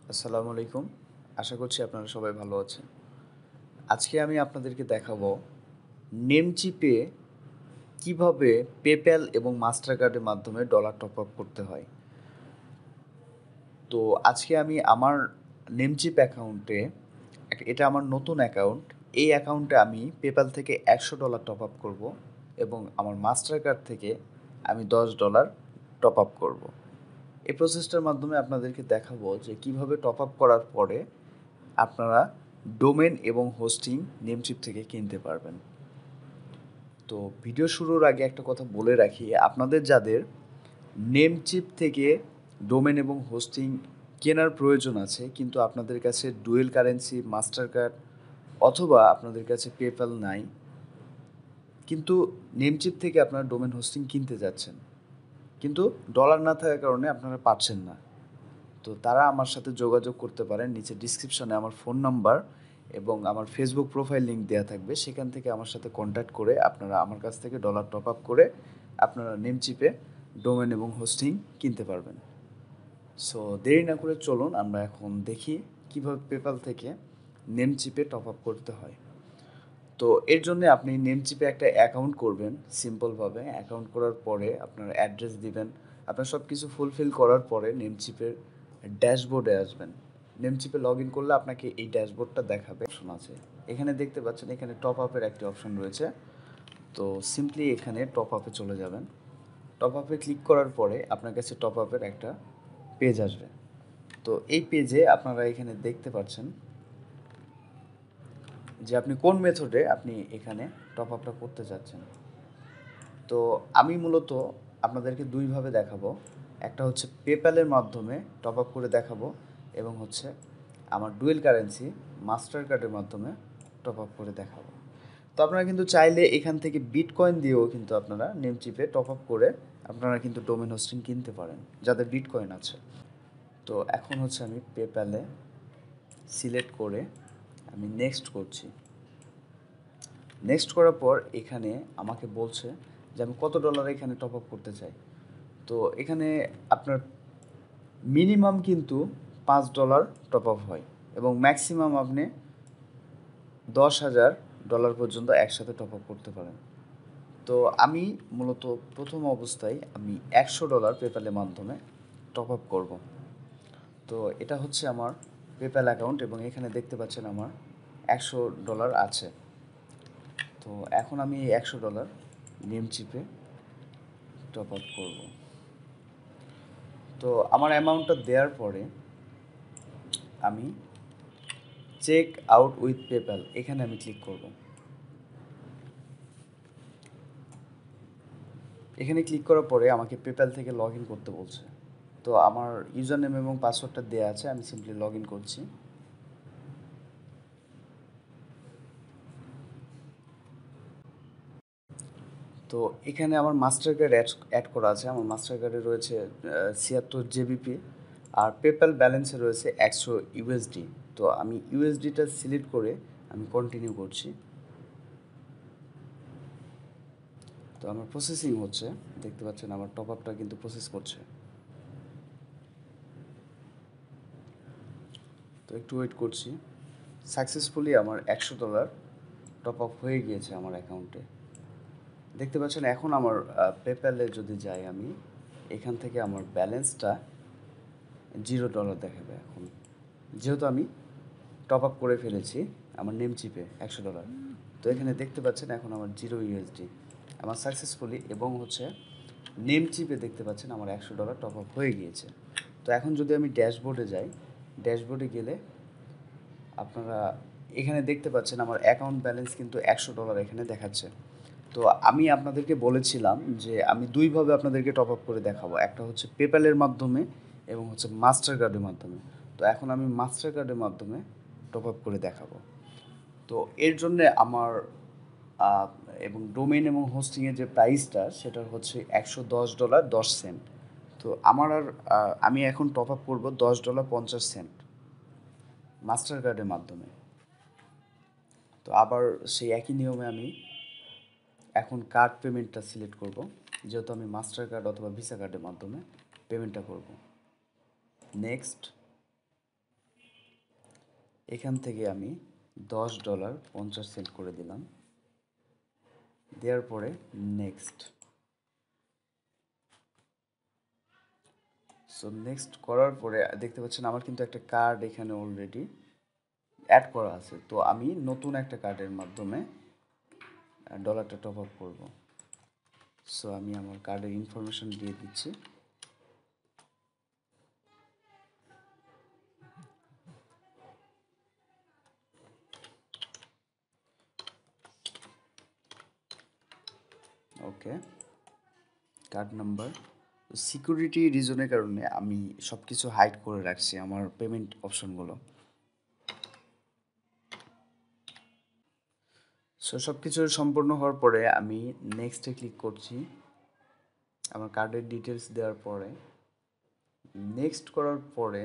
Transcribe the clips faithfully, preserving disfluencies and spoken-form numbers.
আসসালামু আলাইকুম। আশা করছি আপনারা সবাই ভালো আছেন। আজকে আমি আপনাদেরকে দেখাবো নেমচিপে কিভাবে পেপ্যাল এবং মাস্টার কার্ডের মাধ্যমে ডলার টপ আপ করতে হয়। তো আজকে আমি আমার নেমচিপ অ্যাকাউন্টে এক এটা আমার নতুন অ্যাকাউন্ট। এই অ্যাকাউন্টে আমি পেপ্যাল থেকে একশো ডলার টপ আপ করব এবং আমার মাস্টার কার্ড থেকে আমি দশ ডলার টপ আপ করব। এই প্রসেসটার মাধ্যমে আপনাদেরকে দেখাবো যে কিভাবে টপ আপ করার পরে আপনারা ডোমেন এবং হোস্টিং নেমচিপ থেকে কিনতে পারবেন। তো ভিডিও শুরুর আগে একটা কথা বলে রাখি, আপনাদের যাদের নেমচিপ থেকে ডোমেন এবং হোস্টিং কেনার প্রয়োজন আছে কিন্তু আপনাদের কাছে ডুয়েল কারেন্সি মাস্টার কার্ড অথবা আপনাদের কাছে পেপ্যাল নাই, কিন্তু নেমচিপ থেকে আপনারা ডোমেন হোস্টিং কিনতে যাচ্ছেন কিন্তু ডলার না থাকার কারণে আপনারা পাচ্ছেন না, তো তারা আমার সাথে যোগাযোগ করতে পারেন। নিচে ডিসক্রিপশনে আমার ফোন নাম্বার এবং আমার ফেসবুক প্রোফাইল লিঙ্ক দেওয়া থাকবে, সেখান থেকে আমার সাথে কন্ট্যাক্ট করে আপনারা আমার কাছ থেকে ডলার টপ আপ করে আপনারা নেমচিপে ডোমেন এবং হোস্টিং কিনতে পারবেন। সো দেরি না করে চলুন আমরা এখন দেখি কীভাবে পেপ্যাল থেকে নেমচিপে টপ আপ করতে হয়। তো এর জন্য আপনি নেমচিপে একটা অ্যাকাউন্ট করবেন সিম্পলভাবে। অ্যাকাউন্ট করার পরে আপনার অ্যাড্রেস দিবেন, আপনার সব কিছু ফুলফিল করার পরে নেমচিপের ড্যাশবোর্ডে আসবেন। নেমচিপে লগ ইন করলে আপনাকে এই ড্যাশবোর্ডটা দেখাবে, অপশন আছে এখানে দেখতে পাচ্ছেন, এখানে টপ আপের একটি অপশন রয়েছে। তো সিম্পলি এখানে টপ আপে চলে যাবেন। টপ আপে ক্লিক করার পরে আপনার কাছে টপ আপের একটা পেজ আসবে। তো এই পেজে আপনারা এখানে দেখতে পাচ্ছেন যে আপনি কোন মেথডে আপনি এখানে টপ আপটা করতে চাচ্ছেন। তো আমি মূলত আপনাদেরকে দুইভাবে দেখাবো, একটা হচ্ছে পেপ্যালের মাধ্যমে টপ আপ করে দেখাবো এবং হচ্ছে আমার ডুয়েল কারেন্সি মাস্টার কার্ডের মাধ্যমে টপ আপ করে দেখাবো। তো আপনারা কিন্তু চাইলে এখান থেকে বিটকয়েন দিয়েও কিন্তু আপনারা নেমচিপে টপ আপ করে আপনারা কিন্তু ডোমেন হোস্টিং কিনতে পারেন যাদের বিটকয়েন আছে। তো এখন হচ্ছে আমি পেপ্যালে সিলেক্ট করে আমি নেক্সট করছি। নেক্সট করার পর এখানে আমাকে বলছে যে আমি কত ডলার এখানে টপ আপ করতে চাই। তো এখানে আপনার মিনিমাম কিন্তু পাঁচ ডলার টপ আপ হয় এবং ম্যাক্সিমাম আপনি দশ হাজার ডলার পর্যন্ত একসাথে টপ আপ করতে পারেন। তো আমি মূলত প্রথম অবস্থায় আমি একশো ডলার পেপ্যালের মাধ্যমে টপ আপ করব। তো এটা হচ্ছে আমার পেপ্যাল অ্যাকাউন্ট এবং এখানে দেখতে পাচ্ছেন আমার একশো ডলার আছে। তো এখন আমি এই একশো ডলার নেমচিপে টপ আপ করব। তো আমার অ্যামাউন্টটা দেওয়ার পরে আমি চেক আউট উইথ পেপ্যাল এখানে আমি ক্লিক করব। এখানে ক্লিক করার পরে আমাকে পেপ্যাল থেকে লগ ইন করতে বলছে। তো আমার ইউজার নেম এবং পাসওয়ার্ডটা দেওয়া আছে, আমি সিম্পলি লগ ইন করছি। তো এখানে আমার মাস্টার কার্ড অ্যাড অ্যাড করা আছে, আমার মাস্টার কার্ডে রয়েছে ছিয়াত্তর জেবিপি আর পেপ্যাল ব্যালেন্সে রয়েছে একশো ইউএসডি। তো আমি ইউএসডিটা সিলেক্ট করে আমি কন্টিনিউ করছি। তো আমার প্রসেসিং হচ্ছে, দেখতে পাচ্ছেন আমার টপ আপটা কিন্তু প্রসেস করছে। তো একটু ওয়েট করছি। সাকসেসফুলি আমার একশো ডলার টপ আপ হয়ে গিয়েছে আমার অ্যাকাউন্টে। দেখতে পাচ্ছেন এখন আমার পেপ্যালে যদি যাই আমি, এখান থেকে আমার ব্যালেন্সটা জিরো ডলার দেখাবে এখন, যেহেতু আমি টপ আপ করে ফেলেছি আমার নেমচিপে একশো ডলার। তো এখানে দেখতে পাচ্ছেন এখন আমার জিরো ইউএসডি আমার সাকসেসফুলি, এবং হচ্ছে নেমচিপে দেখতে পাচ্ছেন আমার একশো ডলার টপ আপ হয়ে গিয়েছে। তো এখন যদি আমি ড্যাশবোর্ডে যাই, ড্যাশবোর্ডে গেলে আপনারা এখানে দেখতে পাচ্ছেন আমার অ্যাকাউন্ট ব্যালেন্স কিন্তু একশো ডলার এখানে দেখাচ্ছে। তো আমি আপনাদেরকে বলেছিলাম যে আমি দুইভাবে আপনাদেরকে টপ আপ করে দেখাবো, একটা হচ্ছে পেপ্যালের মাধ্যমে এবং হচ্ছে মাস্টার কার্ডের মাধ্যমে। তো এখন আমি মাস্টার কার্ডের মাধ্যমে টপ আপ করে দেখাবো। তো এর জন্যে আমার এবং ডোমেইন এবং হোস্টিংয়ের যে প্রাইসটা সেটা হচ্ছে একশো দশ ডলার দশ সেন্ট। তো আমার আর আমি এখন টপ আপ করবো দশ ডলার পঞ্চাশ সেন্ট মাস্টার কার্ডের মাধ্যমে। তো আবার সেই একই নিয়মে আমি এখন কার্ড পেমেন্টটা সিলেক্ট করব, যেহেতু আমি মাস্টার কার্ড অথবা ভিসা কার্ডের মাধ্যমে পেমেন্টটা করব। নেক্সট। এখান থেকে আমি দশ ডলার পঞ্চাশ সেন্ট করে দিলাম, দেওয়ার পরে নেক্সট। সো নেক্সট করার পরে দেখতে পাচ্ছেন আমার কিন্তু একটা কার্ড এখানে অলরেডি অ্যাড করা আছে। তো আমি নতুন একটা কার্ডের মাধ্যমে ডলারটা টপ আপ করবো। সো আমি আমার কার্ডের ইনফরমেশন দিয়ে দিচ্ছি। Okay, card number. সিকিউরিটি রিজনের কারণে আমি সব কিছু হাইড করে রাখছি আমার পেমেন্ট অপশনগুলো। সো সব কিছু সম্পূর্ণ হওয়ার পরে আমি নেক্সটে ক্লিক করছি। আমার কার্ডের ডিটেলস দেওয়ার পরে নেক্সট করার পরে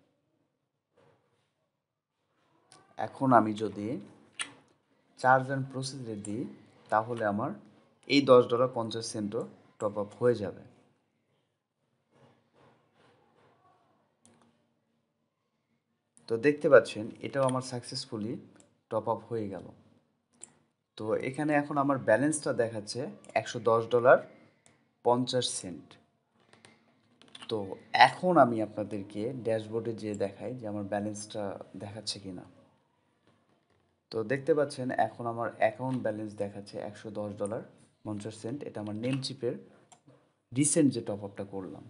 এখন আমি যদি চার্জ অ্যান্ড প্রসেসে দিই তাহলে আমার এই দশ ডলার পঞ্চাশ সেন্টও টপ আপ হয়ে যাবে। তো দেখতে পাচ্ছেন এটাও আমার সাকসেসফুলি টপ আপ হয়ে গেল। তো এখানে এখন আমার ব্যালেন্সটা দেখাচ্ছে একশো দশ ডলার পঞ্চাশ সেন্ট। তো এখন আমি আপনাদেরকে ড্যাশবোর্ডে যেয়ে দেখাই যে আমার ব্যালেন্সটা দেখাচ্ছে কিনা। তো দেখতে পাচ্ছেন এখন আমার অ্যাকাউন্ট ব্যালেন্স দেখাচ্ছে একশো দশ ডলার পঞ্চাশ সেন্ট। এটা আমার নেম চিপের রিসেন্ট যে টপ আপটা করলাম।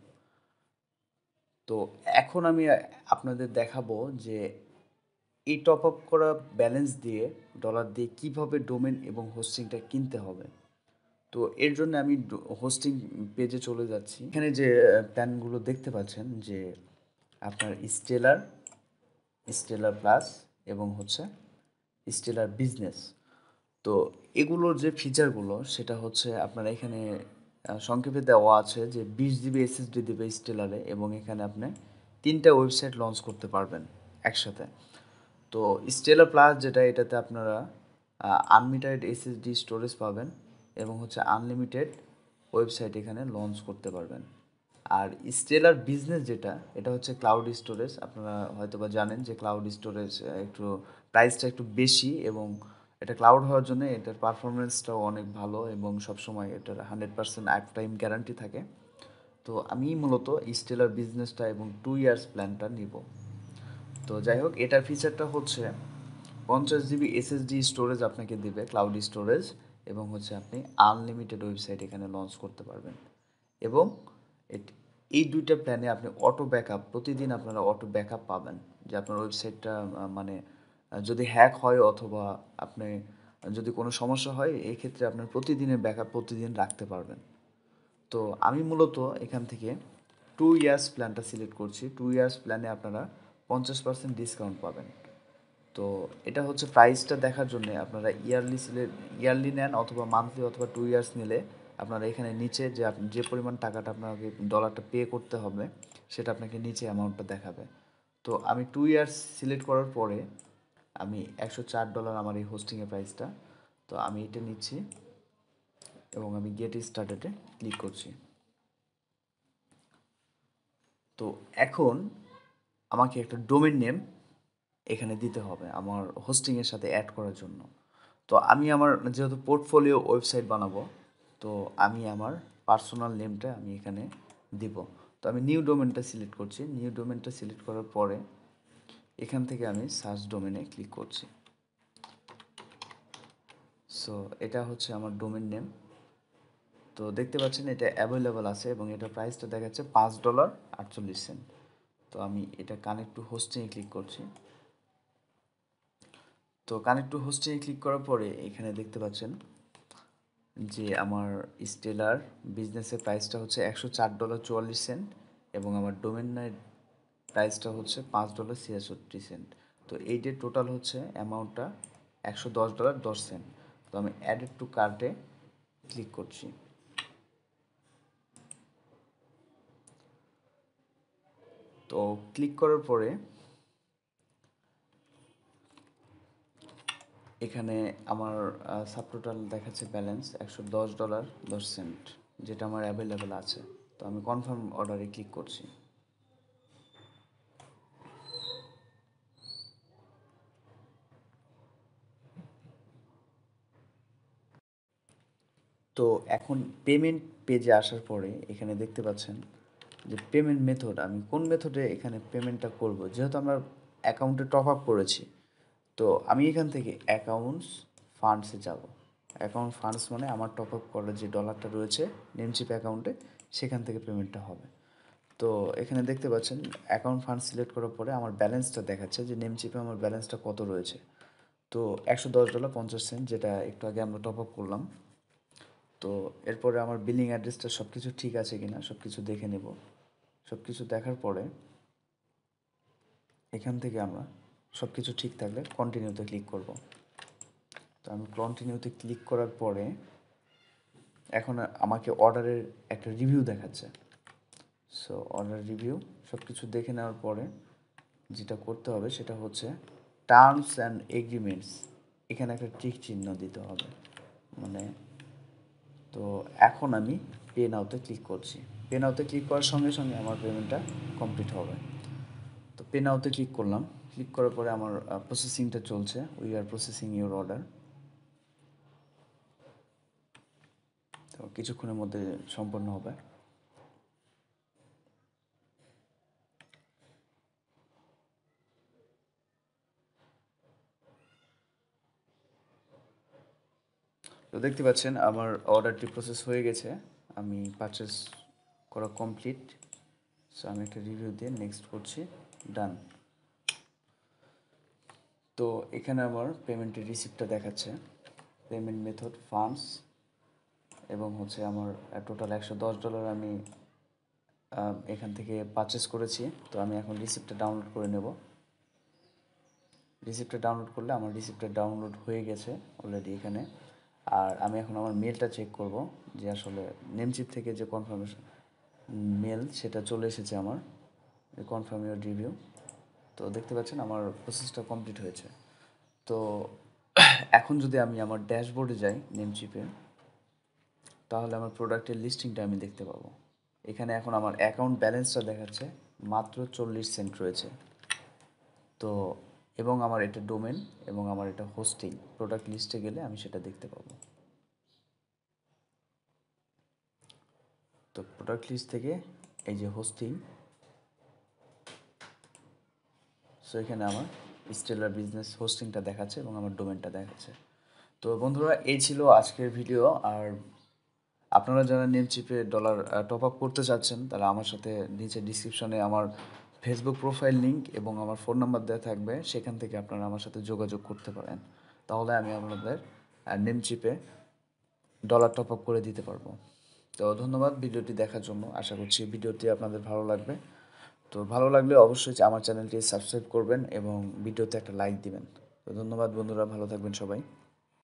তো এখন আমি আপনাদের দেখাবো যে এই টপ আপ করা ব্যালেন্স দিয়ে ডলার দিয়ে কিভাবে ডোমেন এবং হোস্টিংটা কিনতে হবে। তো এর জন্য আমি হোস্টিং পেজে চলে যাচ্ছি। এখানে যে প্ল্যানগুলো দেখতে পাচ্ছেন যে আপনার স্টেলার, স্টেলার প্লাস এবং হচ্ছে স্টেলার বিজনেস। তো এগুলোর যে ফিচারগুলো সেটা হচ্ছে আপনারা এখানে সংক্ষেপে দেওয়া আছে যে বিশ জিবি এসএসডি দেবে স্টেলারে এবং এখানে আপনি তিনটা ওয়েবসাইট লঞ্চ করতে পারবেন একসাথে। তো স্টেলার প্লাস যেটা, এটাতে আপনারা আনলিমিটেড এসএসডি স্টোরেজ পাবেন এবং হচ্ছে আনলিমিটেড ওয়েবসাইট এখানে লঞ্চ করতে পারবেন। আর স্টেলার বিজনেস যেটা, এটা হচ্ছে ক্লাউড স্টোরেজ। আপনারা হয়তো বা জানেন যে ক্লাউড স্টোরেজ একটু প্রাইসটা একটু বেশি এবং এটা ক্লাউড হওয়ার জন্য এটার পারফরমেন্সটাও অনেক ভালো এবং সবসময় এটার hundred percent uptime guarantee থাকে। তো আমি মূলত স্টেলার বিজনেসটা এবং টু ইয়ার্স প্ল্যানটা নিব। তো যাই হোক, এটার ফিচারটা হচ্ছে পঞ্চাশ জিবি এসএসডি স্টোরেজ আপনাকে দেবে, ক্লাউড স্টোরেজ, এবং হচ্ছে আপনি আনলিমিটেড ওয়েবসাইট এখানে লঞ্চ করতে পারবেন। এবং এই দুইটা প্ল্যানে আপনি অটো ব্যাকআপ, প্রতিদিন আপনারা অটো ব্যাকআপ পাবেন যে আপনার ওয়েবসাইটটা মানে যদি হ্যাক হয় অথবা আপনি যদি কোনো সমস্যা হয় এই ক্ষেত্রে আপনার প্রতিদিনের ব্যাকআপ প্রতিদিন রাখতে পারবেন। তো আমি মূলত এখান থেকে টু ইয়ার্স প্ল্যানটা সিলেক্ট করছি। টু ইয়ার্স প্ল্যানে আপনারা পঞ্চাশ পার্সেন্ট ডিসকাউন্ট পাবেন। তো এটা হচ্ছে প্রাইসটা দেখার জন্য আপনারা ইয়ারলি সিলেক্ট ইয়ারলি নেন অথবা মান্থলি অথবা টু ইয়ার্স নিলে আপনারা এখানে নিচে যে আপনি যে পরিমাণ টাকাটা আপনাকে ডলারটা পে করতে হবে সেটা আপনাকে নিচে অ্যামাউন্টটা দেখাবে। তো আমি টু ইয়ার্স সিলেক্ট করার পরে আমি একশো চার ডলার আমার এই হোস্টিংয়ের প্রাইসটা। তো আমি এটা নিচ্ছি এবং আমি গেট স্টার্টেডে ক্লিক করছি। তো এখন আমাকে একটা ডোমেন নেম এখানে দিতে হবে আমার হোস্টিংয়ের সাথে অ্যাড করার জন্য। তো আমি আমার যেহেতু পোর্টফোলিও ওয়েবসাইট বানাবো, তো আমি আমার পার্সোনাল নেমটা আমি এখানে দিব। তো আমি নিউ ডোমেনটা সিলেক্ট করছি। নিউ ডোমেনটা সিলেক্ট করার পরে এখান থেকে আমি সার্চ ডোমেনে ক্লিক করছি। সো এটা হচ্ছে আমার ডোমেন নেম। তো দেখতে পাচ্ছেন এটা অ্যাভেলেবল আছে এবং এটা প্রাইসটা দেখাচ্ছে পাঁচ ডলার আটচল্লিশ সেন্ট। তো আমি এটা কানেক্ট টু হোস্টিংয়ে ক্লিক করছি। তো কানেক্ট টু হোস্টিংয়ে ক্লিক করার পরে এখানে দেখতে পাচ্ছেন যে আমার স্টেলার বিজনেসের প্রাইসটা হচ্ছে একশো চার ডলার চুয়াল্লিশ সেন্ট এবং আমার ডোমেনের প্রাইসটা হচ্ছে পাঁচ ডলার ছিয়াষট্টি সেন্ট। তো এইটার টোটাল হচ্ছে অ্যামাউন্টটা একশো দশ ডলার দশ সেন্ট। তো আমি অ্যাডেড টু কার্টে ক্লিক করছি। তো ক্লিক করার পরে এখানে আমার সাবটোটাল দেখাচ্ছে ব্যালেন্স একশো দশ ডলার দশ সেন্ট, যেটা আমার অ্যাভেলেবেল আছে। তো আমি কনফার্ম অর্ডারে ক্লিক করছি। তো এখন পেমেন্ট পেজে আসার পরে এখানে দেখতে পাচ্ছেন যে পেমেন্ট মেথড, আমি কোন মেথডে এখানে পেমেন্টটা করব। যেহেতু আমরা অ্যাকাউন্টে টপ আপ করেছি, তো আমি এখান থেকে অ্যাকাউন্টস ফান্ডসে যাব। অ্যাকাউন্ট ফান্ডস মানে আমার টপ আপ করার যে ডলারটা রয়েছে নেমচিপ অ্যাকাউন্টে, সেখান থেকে পেমেন্টটা হবে। তো এখানে দেখতে পাচ্ছেন অ্যাকাউন্ট ফান্ড সিলেক্ট করার পরে আমার ব্যালেন্সটা দেখাচ্ছে যে নেমচিপে আমার ব্যালেন্সটা কত রয়েছে। তো একশো দশ ডলার পঞ্চাশ সেন্ট, যেটা একটু আগে আমরা টপ আপ করলাম। তো এরপরে আমার বিলিং অ্যাড্রেসটা সব কিছু ঠিক আছে কি না সব কিছু দেখে নেব। সব কিছু দেখার পরে এখান থেকে আমরা সব কিছু ঠিক থাকলে কন্টিনিউতে ক্লিক করব। তো আমি কন্টিনিউতে ক্লিক করার পরে এখন আমাকে অর্ডারের একটা রিভিউ দেখাচ্ছে। সো অর্ডার রিভিউ সব কিছু দেখে নেওয়ার পরে যেটা করতে হবে সেটা হচ্ছে টার্মস অ্যান্ড এগ্রিমেন্টস, এখানে একটা টিক চিহ্ন দিতে হবে। মানে তো এখন আমি পে নাওতে ক্লিক করছি। পে নাওতে ক্লিক করার সঙ্গে সঙ্গে আমার পেমেন্টটা কমপ্লিট হবে। তো পে নাওতে ক্লিক করলাম। ক্লিক করার পরে আমার প্রসেসিংটা চলছে। We are processing your order. তো কিছুক্ষণের মধ্যে সম্পন্ন হবে। তো দেখতে পাচ্ছেন আমার অর্ডারটি প্রসেস হয়ে গেছে, আমি পারচেস করা কমপ্লিট। সো আমি একটা রিভিউ দিয়ে নেক্সট করছি, ডান। তো এখানে আমার পেমেন্টের রিসিপ্টটা দেখাচ্ছে, পেমেন্ট মেথড ফান্ডস, এবং হচ্ছে আমার টোটাল একশো দশ ডলার আমি এখান থেকে পারচেস করেছি। তো আমি এখন রিসিপ্টটা ডাউনলোড করে নেব। রিসিপ্টটা ডাউনলোড করলে আমার রিসিপ্টটা ডাউনলোড হয়ে গেছে অলরেডি এখানে। আর আমি এখন আমার মেলটা চেক করব যে আসলে নেমচিপ থেকে যে কনফার্মেশন মেল সেটা চলে এসেছে আমার, কনফার্ম ইউর রিভিউ। তো দেখতে পাচ্ছেন আমার প্রসেসটা কমপ্লিট হয়েছে। তো এখন যদি আমি আমার ড্যাশবোর্ডে যাই নেমচিপে, তাহলে আমার প্রোডাক্টের লিস্টিংটা আমি দেখতে পাবো। এখানে এখন আমার অ্যাকাউন্ট ব্যালেন্সটা দেখাচ্ছে মাত্র চল্লিশ সেন্ট রয়েছে। তো এবং আমার এটা ডোমেন এবং আমার এটা হোস্টিং, প্রোডাক্ট লিস্টে গেলে আমি সেটা দেখতে পাবো। তো প্রোডাক্ট লিস্ট থেকে এই যে হোস্টিং, সো এখানে আমার স্টেলার বিজনেস হোস্টিংটা দেখাচ্ছে এবং আমার ডোমেনটা দেখাচ্ছে। তো বন্ধুরা, এই ছিল আজকের ভিডিও। আর আপনারা যারা নেমচিপে ডলার টপ আপ করতে চাচ্ছেন তারা আমার সাথে নিচে ডিসক্রিপশনে আমার ফেসবুক প্রোফাইল লিঙ্ক এবং আমার ফোন নাম্বার দেওয়া থাকবে, সেখান থেকে আপনারা আমার সাথে যোগাযোগ করতে পারেন। তাহলে আমি আপনাদের নেমচিপে ডলার টপ আপ করে দিতে পারবো। তো ধন্যবাদ ভিডিওটি দেখার জন্য। আশা করছি ভিডিওটি আপনাদের ভালো লাগবে। তো ভালো লাগলে অবশ্যই আমার চ্যানেলটি সাবস্ক্রাইব করবেন এবং ভিডিওতে একটা লাইক দিবেন। তো ধন্যবাদ বন্ধুরা, ভালো থাকবেন সবাই।